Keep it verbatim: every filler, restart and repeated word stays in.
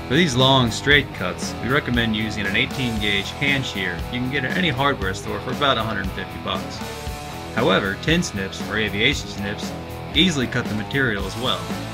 For these long, straight cuts, we recommend using an eighteen gauge hand shear you can get at any hardware store for about one hundred fifty bucks. However, tin snips or aviation snips easily cut the material as well.